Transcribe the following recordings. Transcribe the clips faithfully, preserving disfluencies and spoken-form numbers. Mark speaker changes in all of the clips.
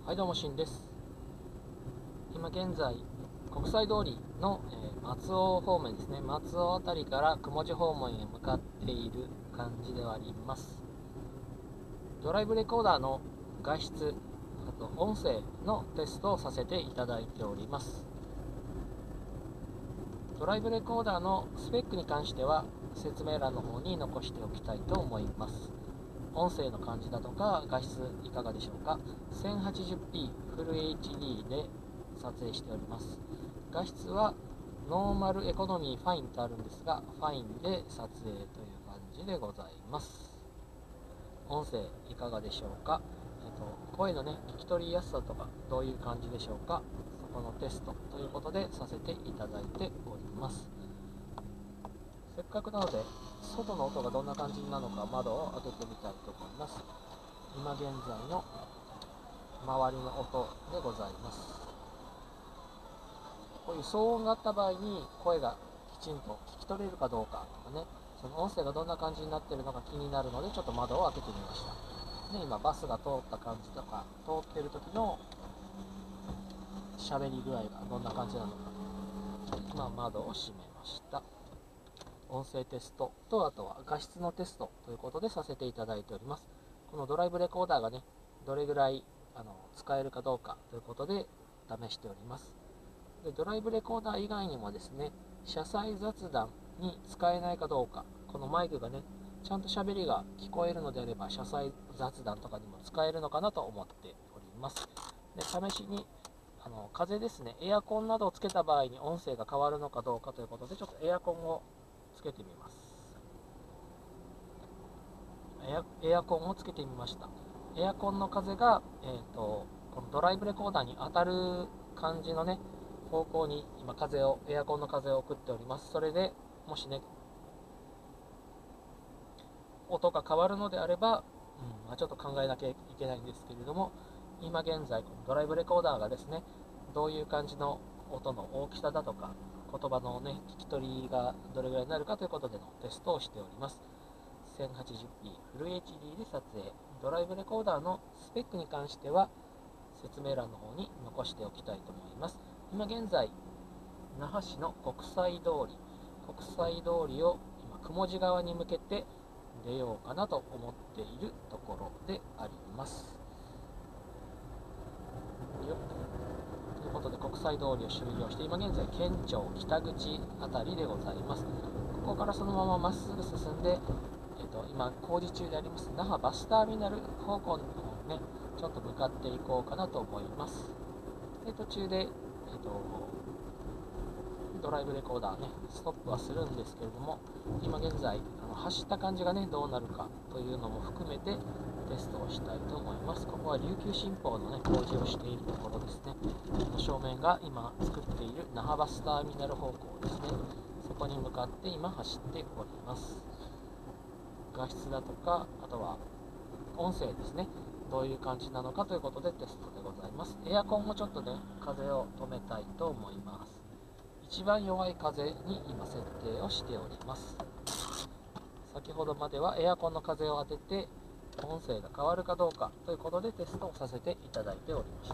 Speaker 1: はい、どうもしんです。今現在国際通りの、えー松尾方面ですね。松尾あたりから雲地方面へ向かっている感じではあります。ドライブレコーダーの画質、あと音声のテストをさせていただいております。ドライブレコーダーのスペックに関しては説明欄の方に残しておきたいと思います。音声の感じだとか画質いかがでしょうか。 せんはちじゅうピー フル エイチディー で撮影しております。画質はノーマル、エコノミー、ファインとあるんですが、ファインで撮影という感じでございます。音声いかがでしょうか。えっと、声のね、聞き取りやすさとかどういう感じでしょうか。そこのテストということでさせていただいております。せっかくなので外の音がどんな感じなのか窓を開けてみたいと思います。今現在の周りの音でございます。こういう騒音があった場合に声がきちんと聞き取れるかどうかとかね、その音声がどんな感じになっているのか気になるのでちょっと窓を開けてみました。で、今バスが通った感じとか通っている時の喋り具合がどんな感じなのか、今窓を閉めました。音声テストと、あとは画質のテストということでさせていただいております。このドライブレコーダーがね、どれぐらいあの使えるかどうかということで試しております。で、ドライブレコーダー以外にもですね、車載雑談に使えないかどうか、このマイクがね、ちゃんと喋りが聞こえるのであれば、車載雑談とかにも使えるのかなと思っております。で、試しにあの風ですね、エアコンなどをつけた場合に音声が変わるのかどうかということで、ちょっとエアコンをつけてみます。エアエアコンをつけてみました。エアコンの風が、えーと、このドライブレコーダーに当たる感じのね、方向に今風を、エアコンの風を送っております。それでもしね、音が変わるのであれば、うんまあ、ちょっと考えなきゃいけないんですけれども、今現在、このドライブレコーダーがですね、どういう感じの音の大きさだとか、言葉のね、聞き取りがどれぐらいになるかということでのテストをしております。せんはちじゅうピー フル エイチディー で撮影。ドライブレコーダーのスペックに関しては説明欄の方に残しておきたいと思います。今現在、那覇市の国際通り、国際通りを今、雲地側に向けて出ようかなと思っているところであります。よということで、国際通りを終了して、今現在、県庁北口あたりでございます。ここからそのまままっすぐ進んで、えっと、今工事中であります那覇バスターミナル方向の方にね、ちょっと向かっていこうかなと思います。で、途中で、えっと、ドライブレコーダーね、ストップはするんですけれども、今現在、あの走った感じがね、どうなるかというのも含めてテストをしたいと思います。ここは琉球新報のね、工事をしているところですね。この正面が今作っている那覇バスターミナル方向ですね。そこに向かって今走っております。画質だとか、あとは音声ですね、どういう感じなのかということでテストでございます。エアコンもちょっとね、風を止めたいと思います。一番弱い風に今設定をしております。先ほどまではエアコンの風を当てて音声が変わるかどうかということでテストをさせていただいておりました。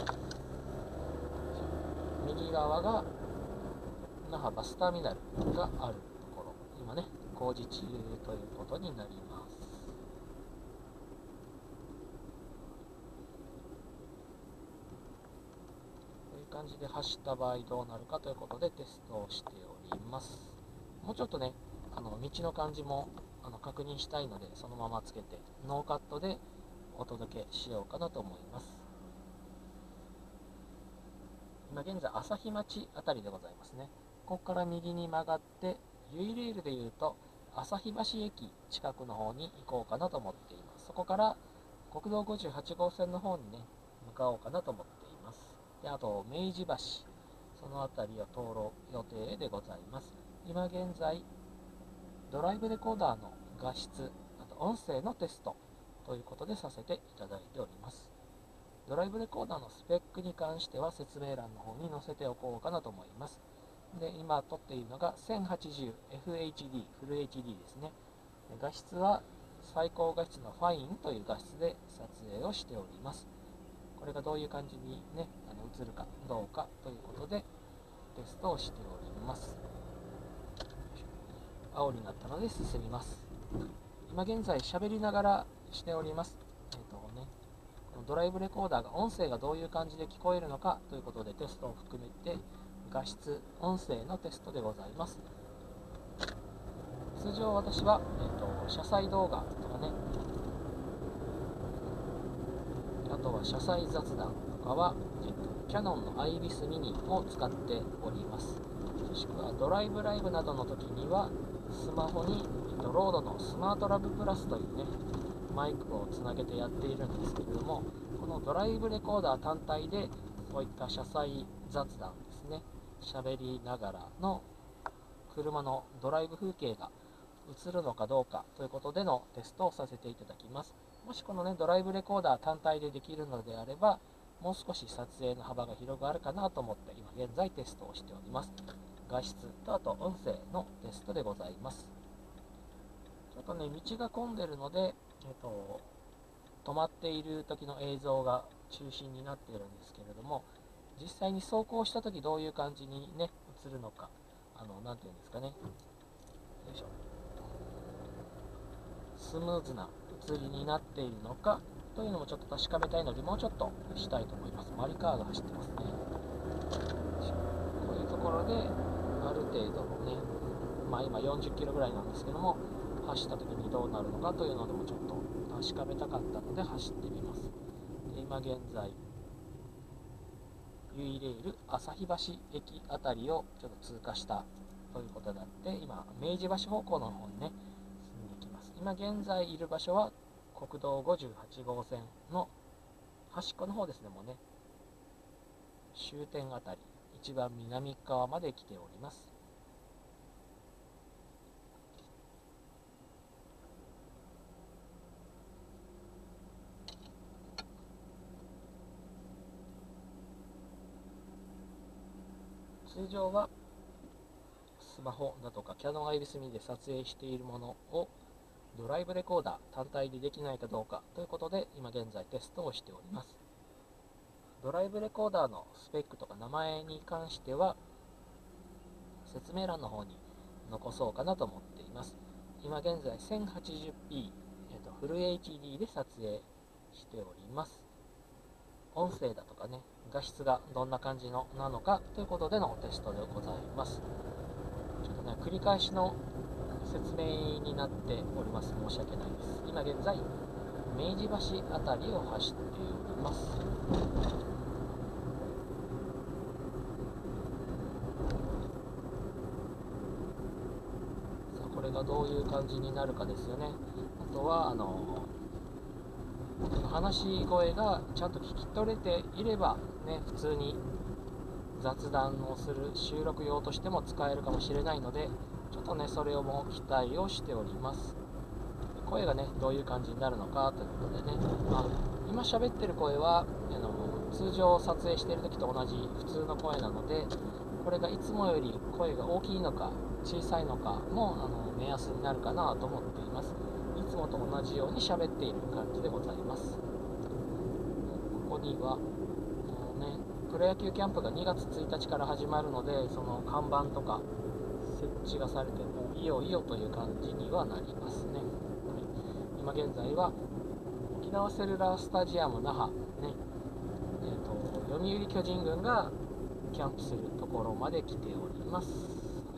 Speaker 1: 右側が那覇バスターミナルがあるところ、今ね工事中ということになります。こういう感じで走った場合どうなるかということでテストをしております。もうちょっとね、あの道の感じもあの確認したいので、そのままつけてノーカットでお届けしようかなと思います。今現在、朝日町あたりでございますね。ここから右に曲がって、ユイレールでいうと、朝日橋駅近くの方に行こうかなと思っています。そこから国道ごじゅうはち号線の方にね、向かおうかなと思っています。で、あと、明治橋、その辺りを通る予定でございます。今現在、ドライブレコーダーの画質、あと音声のテストということでさせていただいております。ドライブレコーダーのスペックに関しては説明欄の方に載せておこうかなと思います。で、今撮っているのが せんはちじゅうエフエイチディー、フル エイチディー ですね。画質は最高画質のファインという画質で撮影をしております。ここれがどういう感じにね、あの映るかどうかということでテストをしております。青になったので進みます。今現在喋りながらしております。えっとね、このドライブレコーダーが音声がどういう感じで聞こえるのかということでテストを含めて画質、音声のテストでございます。通常私は、えっと、車載動画とかね、あとは車載雑談とかは、えっと、キヤノンのアイビスミニを使っております。もしくはドライブライブなどの時にはスマホに、えっと、ロードのスマートラブプラスというねマイクをつなげてやっているんですけれども、このドライブレコーダー単体でそういった車載雑談ですね、喋りながらの車のドライブ風景が映るのかどうかということでのテストをさせていただきます。もしこのねドライブレコーダー単体でできるのであれば、もう少し撮影の幅が広がるかなと思って今現在テストをしております。画質とあと音声のテストでございます。ちょっとね道が混んでるので、えっと、止まっている時の映像が中心になっているんですけれども、実際に走行した時どういう感じにね映るのか、あのなんていうんですかね、よいしょ、スムーズな映りになっているのかというのもちょっと確かめたいので、もうちょっとしたいと思います。マリカーが走ってますね。こういうところである程度のね、まあ今よんじゅっキロぐらいなんですけども、走った時にどうなるのかというのでもちょっと確かめたかったので走ってみます。で今現在ユイレール旭橋駅あたりをちょっと通過したということであって、今明治橋方向の方にね進んでいきます。今現在いる場所は国道ごじゅうはち号線の端っこの方ですね。もうね終点あたり一番南側まで来ております。通常はスマホだとかキヤノンアイビスミニで撮影しているものをドライブレコーダー単体でできないかどうかということで今現在テストをしております。ドライブレコーダーのスペックとか名前に関しては説明欄の方に残そうかなと思っています。今現在 せんはちじゅうピー、えっと、フル エイチディー で撮影しております。音声だとかね、画質がどんな感じのなのかということでのテストでございます。ちょっとね、繰り返しの説明になっております。申し訳ないです。今現在、明治橋あたりを走っております。さあ、これがどういう感じになるかですよね。あとは、あの、話し声がちゃんと聞き取れていれば、ね、普通に雑談をする収録用としても使えるかもしれないので、ちょっとねそれをも期待をしております。声がねどういう感じになるのかということでね、まあ、今喋ってる声はあの通常撮影している時と同じ普通の声なので、これがいつもより声が大きいのか小さいのかもあの目安になるかなと思っています。いつもと同じように喋っている感じでございます。ここにはもうねプロ野球キャンプがにがつついたちから始まるので、その看板とか設置がされてもういよいよという感じにはなりますね。はい、今現在は沖縄セルラースタジアム那覇ね、えーと、読売巨人軍がキャンプするところまで来ております。はい、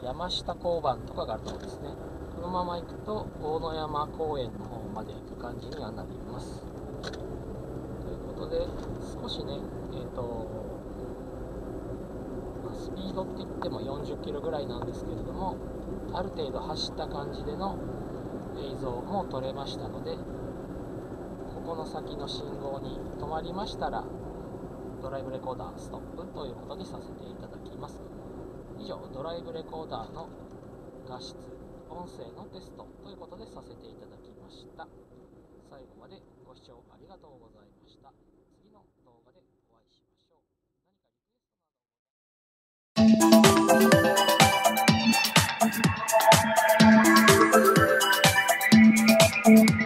Speaker 1: 山下交番とかがあるところですね。このまま行くと大野山公園の方まで行く感じにはなります。ということで少しね、えーとまあ、スピードって言ってもよんじゅっキロぐらいなんですけれども、ある程度走った感じでの映像も撮れましたので、ここの先の信号に止まりましたらドライブレコーダーストップということにさせていただきます。以上、ドライブレコーダーの画質、音声のテストということでさせていただきました。最後までご視聴ありがとうございました。次の動画でお会いしましょう。何かリクエストなど
Speaker 2: ます。